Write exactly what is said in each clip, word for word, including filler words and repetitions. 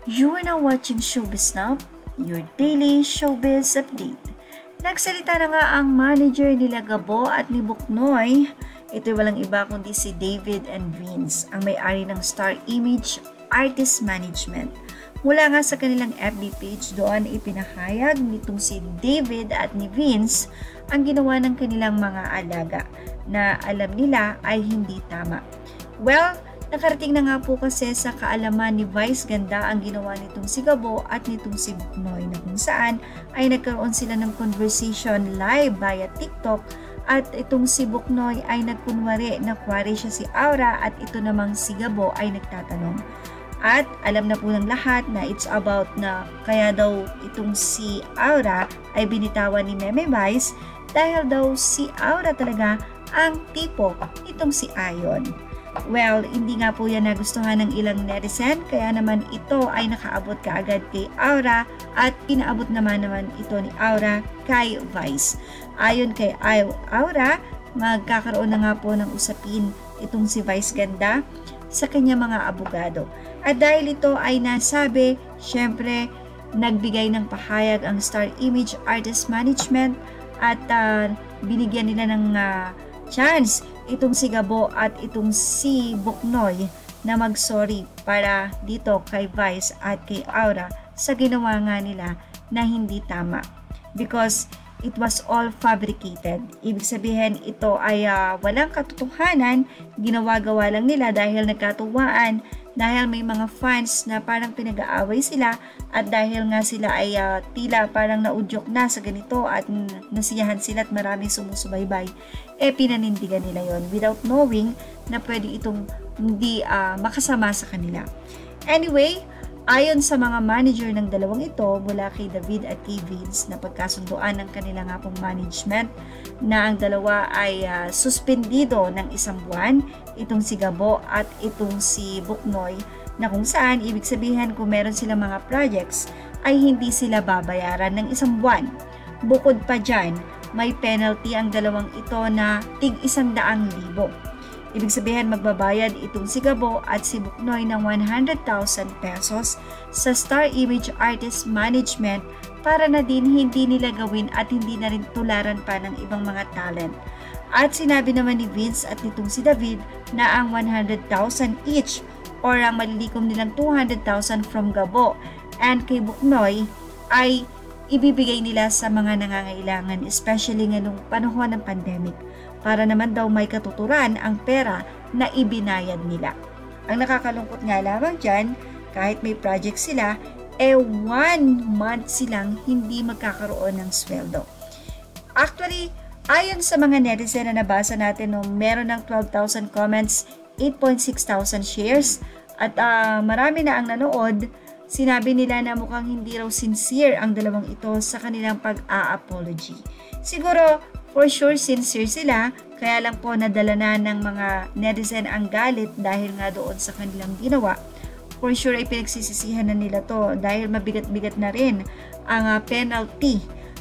You are now watching Showbiz Now, your daily showbiz update. Nagsalita na nga ang manager nila Gabo at ni Buknoy. Ito'y walang iba kundi si David and Vince, ang may-ari ng Star Image Artist Management. Mula nga sa kanilang F B page, doon ipinahayag nitong si David at ni Vince ang ginawa ng kanilang mga alaga na alam nila ay hindi tama. Well, nakarating na nga po kasi sa kaalaman ni Vice Ganda ang ginawa nitong si Gabo at nitong si Buknoy, na kung saan ay nagkaroon sila ng conversation live via TikTok at itong si Buknoy ay nagkunwari na kuwari siya si Awra at ito namang si Gabo ay nagtatanong. At alam na po ng lahat na it's about na kaya daw itong si Awra ay binitawan ni Meme Vice dahil daw si Awra talaga ang tipo itong si Ayon. Well, hindi nga po yan nagustuhan ng ilang netizen, kaya naman ito ay nakaabot kaagad kay Awra at pinaabot naman naman ito ni Awra kay Vice. Ayon kay Awra, magkakaroon na nga po ng usapin itong si Vice Ganda sa kanya mga abogado. At dahil ito ay nasabi, syempre nagbigay ng pahayag ang Star Image Artist Management at uh, binigyan nila ng uh, chance itong si Gabo at itong si Buknoy na mag-sorry para dito kay Vice at kay Awra sa ginawa nga nila na hindi tama. Because it was all fabricated. Ibig sabihin ito ay uh, walang katotohanan, ginawa-gawa lang nila dahil nagkatuwaan, dahil may mga fans na parang pinag-aaway sila at dahil nga sila ay uh, tila parang naudyok na sa ganito at nasiyahan sila at maraming sumusubaybay, eh pinanindigan nila yon without knowing na pwede itong hindi uh, makasama sa kanila. Anyway, ayon sa mga manager ng dalawang ito mula kay David at kay Vince, na pagkasunduan ng kanila nga pong management na ang dalawa ay uh, suspendido ng isang buwan, itong si Gabo at itong si Buknoy, na kung saan ibig sabihin kung meron silang mga projects ay hindi sila babayaran ng isang buwan. Bukod pa dyan, may penalty ang dalawang ito na tig isang daang libo. Ibig sabihin magbabayad itong si Gabo at si Buknoy ng one hundred thousand pesos sa Star Image Artist Management para na din hindi nila gawin at hindi na rin tularan pa ng ibang mga talent. At sinabi naman ni Vince at nitong si David na ang one hundred thousand each or ang malilikom nilang two hundred thousand from Gabo and kay Buknoy ay ibibigay nila sa mga nangangailangan, especially ngayong panahon ng pandemic, para naman daw may katuturan ang pera na ibinayad nila. Ang nakakalungkot nga lamang dyan, kahit may project sila, eh one month silang hindi magkakaroon ng sweldo. Actually, ayon sa mga netizen na nabasa natin, no, meron ng twelve thousand comments, eight point six thousand shares, at uh, marami na ang nanood. Sinabi nila na mukhang hindi raw sincere ang dalawang ito sa kanilang pag-a-apology. Siguro, for sure sincere sila, kaya lang po nadala na ng mga netizen ang galit dahil nga doon sa kanilang ginawa. For sure ay pinagsisisihan na nila to dahil mabigat-bigat na rin ang uh, penalty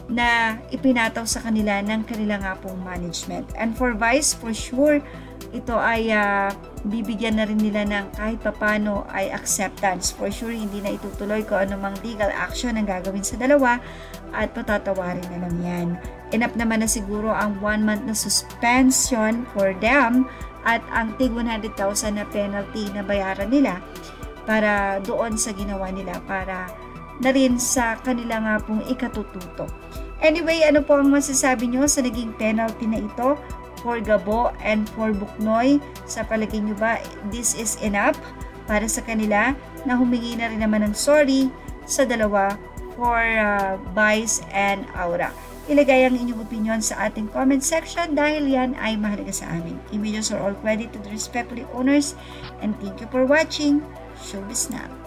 na ipinataw sa kanila ng kanilang nga pong management. And for Vice, for sure, ito ay uh, bibigyan na rin nila ng kahit papano ay acceptance. For sure, hindi na itutuloy ko anumang legal action ang gagawin sa dalawa at patatawarin na lang yan. Enough naman na siguro ang one month na suspension for them at ang tig one hundred thousand na penalty na bayaran nila para doon sa ginawa nila, para na rin sa kanila nga pong ikatututo. Anyway, ano po ang masasabi nyo sa naging penalty na ito for Gabo and for Buknoy? Sa palagay nyo ba this is enough para sa kanila na humingi na rin naman ng sorry sa dalawa for uh, Vice and Awra? Ilagay ang inyong opinion sa ating comment section dahil yan ay mahalaga sa amin. Images are all credit to the respectfully owners, and thank you for watching Showbiz Now.